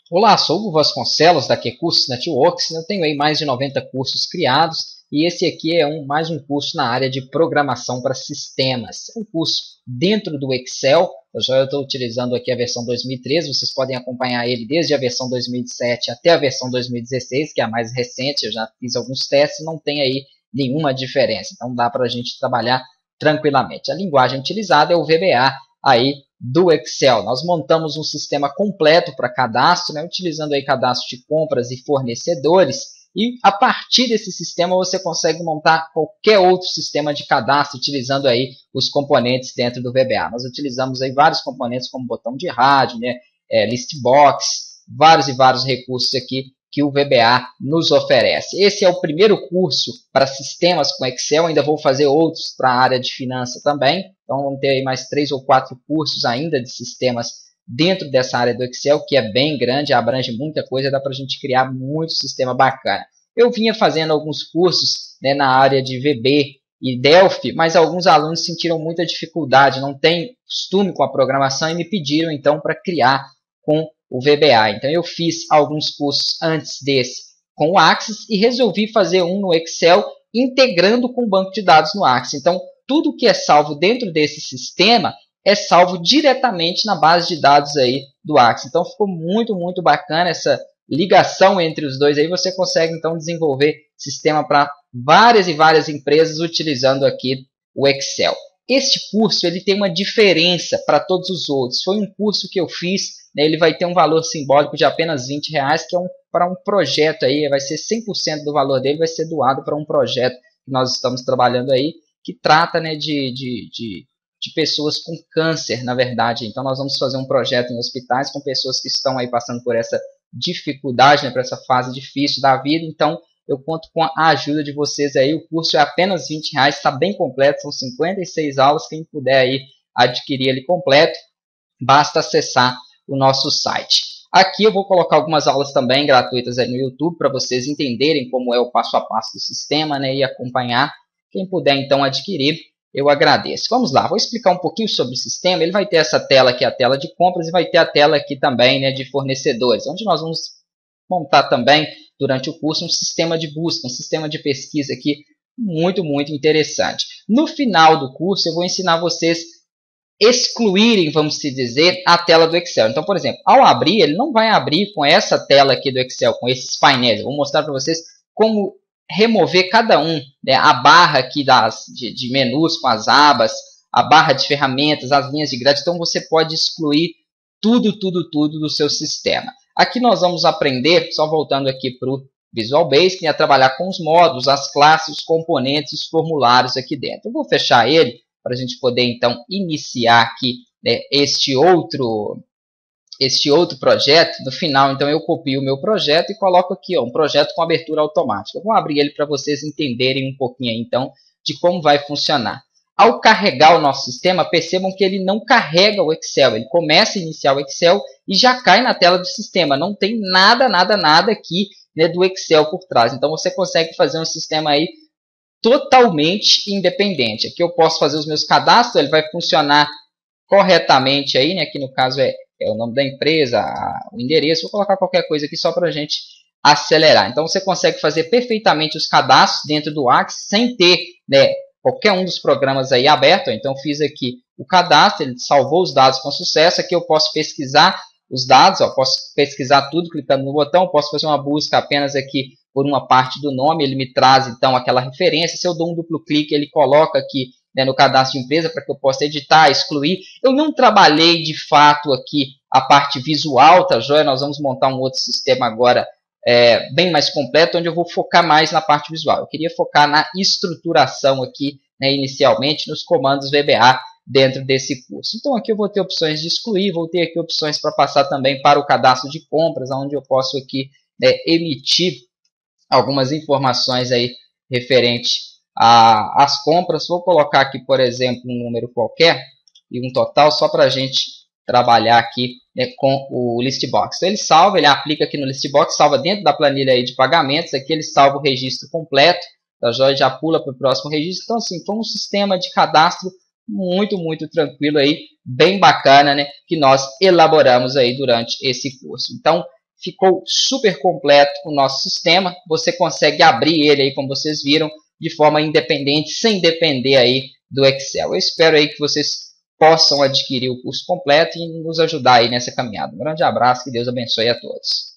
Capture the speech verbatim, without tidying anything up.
Olá, sou o Hugo Vasconcelos da QCursos Networks. Eu tenho aí mais de noventa cursos criados e esse aqui é um, mais um curso na área de programação para sistemas. É um curso dentro do Excel. Eu já estou utilizando aqui a versão dois mil e treze. Vocês podem acompanhar ele desde a versão dois mil e sete até a versão dois mil e dezesseis, que é a mais recente. Eu já fiz alguns testes e não tem aí nenhuma diferença. Então dá para a gente trabalhar tranquilamente. A linguagem utilizada é o V B A aí do Excel. Nós montamos um sistema completo para cadastro, né, utilizando aí cadastro de compras e fornecedores, e a partir desse sistema você consegue montar qualquer outro sistema de cadastro utilizando aí os componentes dentro do V B A. Nós utilizamos aí vários componentes como botão de rádio, né, é, listbox, vários e vários recursos aqui que o V B A nos oferece. Esse é o primeiro curso para sistemas com Excel, ainda vou fazer outros para a área de finanças também, então vamos ter aí mais três ou quatro cursos ainda de sistemas dentro dessa área do Excel, que é bem grande, abrange muita coisa, dá para a gente criar muito sistema bacana. Eu vinha fazendo alguns cursos, né, na área de V B e Delphi, mas alguns alunos sentiram muita dificuldade, não têm costume com a programação e me pediram então para criar com o V B A. Então eu fiz alguns cursos antes desse com o Axis e resolvi fazer um no Excel integrando com o banco de dados no Axis. Então tudo que é salvo dentro desse sistema é salvo diretamente na base de dados aí do Axis. Então ficou muito, muito bacana essa ligação entre os dois. Aí você consegue então desenvolver sistema para várias e várias empresas utilizando aqui o Excel. Este curso ele tem uma diferença para todos os outros. Foi um curso que eu fiz, né, ele vai ter um valor simbólico de apenas vinte reais, que é um, para um projeto aí, vai ser cem por cento do valor dele vai ser doado para um projeto que nós estamos trabalhando aí, que trata, né, de, de, de, de pessoas com câncer, na verdade. Então nós vamos fazer um projeto em hospitais com pessoas que estão aí passando por essa dificuldade, né, por essa fase difícil da vida. Então eu conto com a ajuda de vocês aí. O curso é apenas vinte reais, está bem completo, são cinquenta e seis aulas. Quem puder aí adquirir ele completo, basta acessar o nosso site. Aqui eu vou colocar algumas aulas também gratuitas aí no YouTube para vocês entenderem como é o passo a passo do sistema, né, e acompanhar. Quem puder então adquirir, eu agradeço. Vamos lá, vou explicar um pouquinho sobre o sistema. Ele vai ter essa tela aqui, a tela de compras, e vai ter a tela aqui também, né, de fornecedores, onde nós vamos montar também durante o curso um sistema de busca, um sistema de pesquisa aqui muito, muito interessante. No final do curso eu vou ensinar vocês excluírem, vamos dizer, a tela do Excel. Então, por exemplo, ao abrir, ele não vai abrir com essa tela aqui do Excel, com esses painéis. Eu vou mostrar para vocês como remover cada um, né, a barra aqui das, de, de menus com as abas, a barra de ferramentas, as linhas de grade. Então, você pode excluir tudo, tudo, tudo do seu sistema. Aqui nós vamos aprender, só voltando aqui para o Visual Basic, a trabalhar com os módulos, as classes, os componentes, os formulários aqui dentro. Eu vou fechar ele para a gente poder então iniciar aqui, né, este outro este outro projeto. No final, então, eu copio o meu projeto e coloco aqui, ó, um projeto com abertura automática. Eu vou abrir ele para vocês entenderem um pouquinho aí, então, de como vai funcionar. Ao carregar o nosso sistema, percebam que ele não carrega o Excel. Ele começa a iniciar o Excel e já cai na tela do sistema. Não tem nada, nada, nada aqui, né, do Excel por trás. Então, você consegue fazer um sistema aí totalmente independente. Aqui eu posso fazer os meus cadastros, ele vai funcionar corretamente aí, né? Aqui no caso é, é o nome da empresa, a, o endereço. Vou colocar qualquer coisa aqui só para a gente acelerar. Então, você consegue fazer perfeitamente os cadastros dentro do Axis sem ter, né, qualquer um dos programas aí aberto. Então, fiz aqui o cadastro, ele salvou os dados com sucesso. Aqui eu posso pesquisar os dados, ó, posso pesquisar tudo clicando no botão, posso fazer uma busca apenas aqui por uma parte do nome, ele me traz então aquela referência. Se eu dou um duplo clique, ele coloca aqui, né, no cadastro de empresa para que eu possa editar, excluir. Eu não trabalhei de fato aqui a parte visual, tá joia? Nós vamos montar um outro sistema agora é, bem mais completo, onde eu vou focar mais na parte visual. Eu queria focar na estruturação aqui, né, inicialmente, nos comandos V B A dentro desse curso. Então aqui eu vou ter opções de excluir, vou ter aqui opções para passar também para o cadastro de compras, onde eu posso aqui, né, emitir algumas informações aí referente às compras. Vou colocar aqui, por exemplo, um número qualquer e um total, só para a gente trabalhar aqui, né, com o Listbox. Então ele salva, ele aplica aqui no Listbox, salva dentro da planilha aí de pagamentos. Aqui ele salva o registro completo, a joia já pula para o próximo registro. Então assim, foi um sistema de cadastro muito, muito tranquilo aí, bem bacana, né, que nós elaboramos aí durante esse curso. Então, ficou super completo o nosso sistema. Você consegue abrir ele aí, como vocês viram, de forma independente, sem depender aí do Excel. Eu espero aí que vocês possam adquirir o curso completo e nos ajudar aí nessa caminhada. Um grande abraço, que Deus abençoe a todos.